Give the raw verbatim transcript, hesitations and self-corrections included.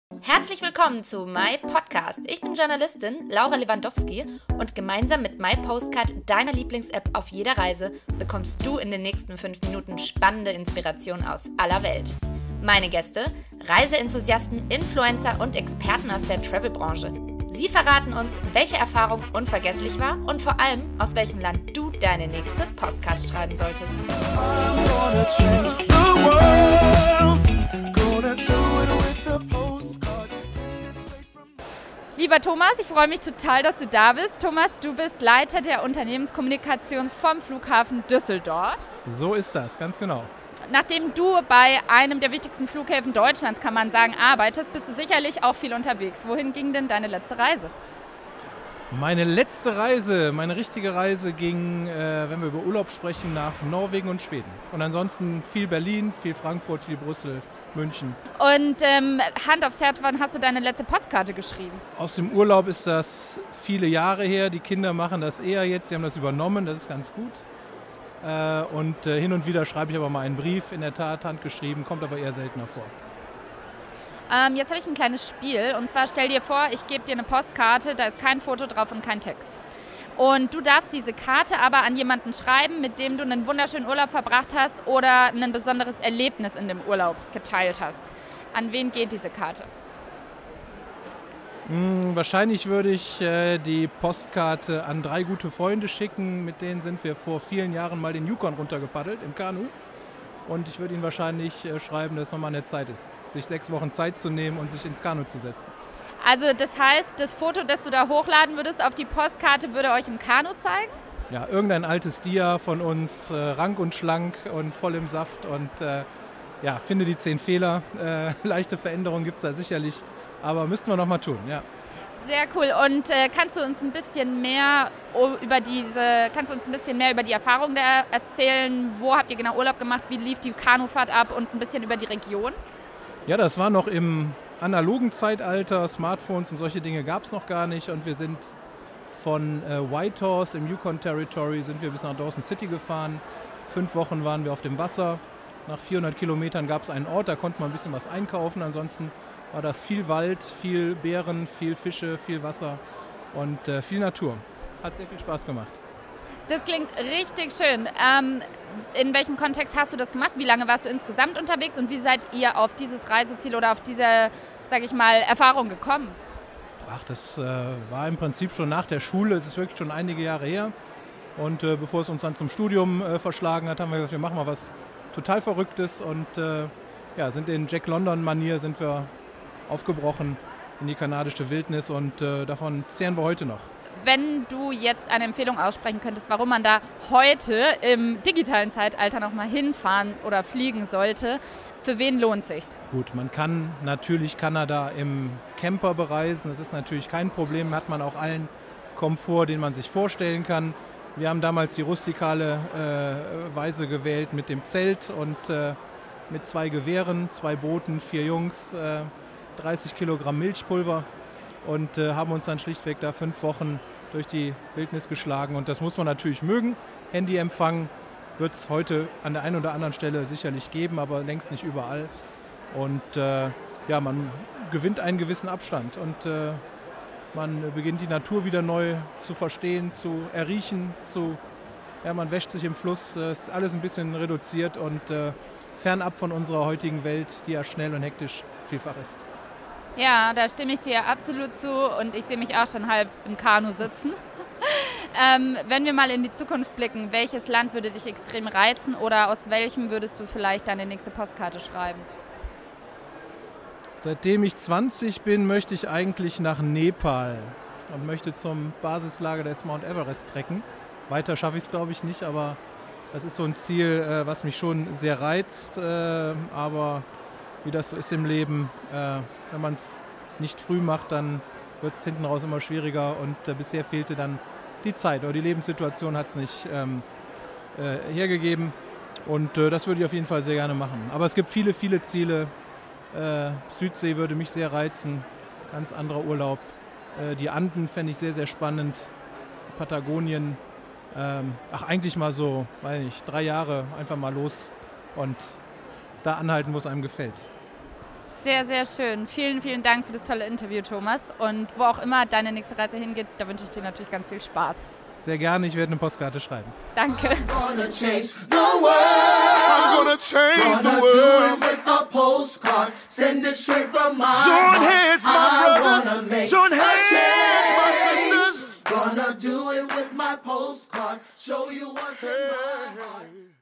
Herzlich willkommen zu My Podcast. Ich bin Journalistin Laura Lewandowski und gemeinsam mit My Postcard, deiner Lieblings-App auf jeder Reise, bekommst du in den nächsten fünf Minuten spannende Inspirationen aus aller Welt. Meine Gäste, Reiseenthusiasten, Influencer und Experten aus der Travel-Branche. Sie verraten uns, welche Erfahrung unvergesslich war und vor allem, aus welchem Land du deine nächste Postkarte schreiben solltest. Lieber Thomas, ich freue mich total, dass du da bist. Thomas, du bist Leiter der Unternehmenskommunikation vom Flughafen Düsseldorf. So ist das, ganz genau. Nachdem du bei einem der wichtigsten Flughäfen Deutschlands, kann man sagen, arbeitest, bist du sicherlich auch viel unterwegs. Wohin ging denn deine letzte Reise? Meine letzte Reise, meine richtige Reise ging, äh, wenn wir über Urlaub sprechen, nach Norwegen und Schweden. Und ansonsten viel Berlin, viel Frankfurt, viel Brüssel, München. Und ähm, Hand aufs Herz, wann hast du deine letzte Postkarte geschrieben? Aus dem Urlaub ist das viele Jahre her. Die Kinder machen das eher jetzt, sie haben das übernommen, das ist ganz gut. Äh, und äh, hin und wieder schreibe ich aber mal einen Brief, in der Tat handgeschrieben, kommt aber eher seltener vor. Ähm, jetzt habe ich ein kleines Spiel und zwar stell dir vor, ich gebe dir eine Postkarte, da ist kein Foto drauf und kein Text. Und du darfst diese Karte aber an jemanden schreiben, mit dem du einen wunderschönen Urlaub verbracht hast oder ein besonderes Erlebnis in dem Urlaub geteilt hast. An wen geht diese Karte? Hm, wahrscheinlich würde ich äh, die Postkarte an drei gute Freunde schicken. Mit denen sind wir vor vielen Jahren mal den Yukon runtergepaddelt im Kanu. Und ich würde ihnen wahrscheinlich äh, schreiben, dass es nochmal eine Zeit ist, sich sechs Wochen Zeit zu nehmen und sich ins Kanu zu setzen. Also das heißt, das Foto, das du da hochladen würdest auf die Postkarte, würde euch im Kanu zeigen? Ja, irgendein altes Dia von uns, äh, rank und schlank und voll im Saft. Und äh, ja, finde die zehn Fehler. Äh, leichte Veränderungen gibt es da sicherlich, aber müssten wir nochmal tun, ja. Sehr cool. Und äh, kannst du uns ein bisschen mehr über diese, kannst du uns ein bisschen mehr über die Erfahrung da erzählen? Wo habt ihr genau Urlaub gemacht? Wie lief die Kanufahrt ab und ein bisschen über die Region? Ja, das war noch im analogen Zeitalter. Smartphones und solche Dinge gab es noch gar nicht. Und wir sind von äh, Whitehorse im Yukon Territory sind wir bis nach Dawson City gefahren. Fünf Wochen waren wir auf dem Wasser. Nach vierhundert Kilometern gab es einen Ort, da konnte man ein bisschen was einkaufen. Ansonsten war das viel Wald, viel Beeren, viel Fische, viel Wasser und äh, viel Natur. Hat sehr viel Spaß gemacht. Das klingt richtig schön. Ähm, in welchem Kontext hast du das gemacht? Wie lange warst du insgesamt unterwegs und wie seid ihr auf dieses Reiseziel oder auf diese, sage ich mal, Erfahrung gekommen? Ach, das äh, war im Prinzip schon nach der Schule. Es ist wirklich schon einige Jahre her. Und äh, bevor es uns dann zum Studium äh, verschlagen hat, haben wir gesagt, wir machen mal was total Verrücktes und äh, ja, sind in Jack London-Manier sind wir aufgebrochen in die kanadische Wildnis und äh, davon zehren wir heute noch. Wenn du jetzt eine Empfehlung aussprechen könntest, warum man da heute im digitalen Zeitalter noch mal hinfahren oder fliegen sollte, für wen lohnt sich's? Gut, man kann natürlich Kanada im Camper bereisen. Das ist natürlich kein Problem, hat man auch allen Komfort, den man sich vorstellen kann. Wir haben damals die rustikale äh, Weise gewählt mit dem Zelt und äh, mit zwei Gewehren, zwei Booten, vier Jungs, äh, dreißig Kilogramm Milchpulver und äh, haben uns dann schlichtweg da fünf Wochen durch die Wildnis geschlagen. Und das muss man natürlich mögen. Handyempfang wird es heute an der einen oder anderen Stelle sicherlich geben, aber längst nicht überall. Und äh, ja, man gewinnt einen gewissen Abstand und äh, man beginnt die Natur wieder neu zu verstehen, zu erriechen, zu, ja, man wäscht sich im Fluss. Es ist alles ein bisschen reduziert und äh, fernab von unserer heutigen Welt, die ja schnell und hektisch vielfach ist. Ja, da stimme ich dir absolut zu und ich sehe mich auch schon halb im Kanu sitzen. ähm, wenn wir mal in die Zukunft blicken, welches Land würde dich extrem reizen oder aus welchem würdest du vielleicht deine nächste Postkarte schreiben? Seitdem ich zwanzig bin, möchte ich eigentlich nach Nepal und möchte zum Basislager des Mount Everest trekken. Weiter schaffe ich es, glaube ich, nicht, aber das ist so ein Ziel, was mich schon sehr reizt. Aber wie das so ist im Leben, wenn man es nicht früh macht, dann wird es hinten raus immer schwieriger. Und bisher fehlte dann die Zeit oder die Lebenssituation hat es nicht hergegeben. Und das würde ich auf jeden Fall sehr gerne machen. Aber es gibt viele, viele Ziele. Äh, Südsee würde mich sehr reizen, ganz anderer Urlaub. Äh, die Anden fände ich sehr, sehr spannend. Patagonien, ähm, ach eigentlich mal so, weiß nicht, drei Jahre einfach mal los und da anhalten, wo es einem gefällt. Sehr, sehr schön. Vielen, vielen Dank für das tolle Interview, Thomas. Und wo auch immer deine nächste Reise hingeht, da wünsche ich dir natürlich ganz viel Spaß. Sehr gerne, ich werde eine Postkarte schreiben. Danke. I'm gonna change the world. I'm gonna change gonna the world. Do it with a postcard. Send it straight from my Join heart. hands, my I brothers. wanna make Join a hands, my change. sisters. Gonna do it with my postcard. Show you what's in my heart.